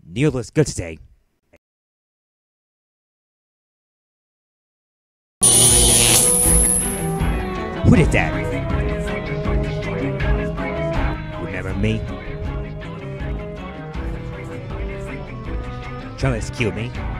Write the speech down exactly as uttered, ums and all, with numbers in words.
Neil looks good today. Who did that? Remember me? Trying to kill me?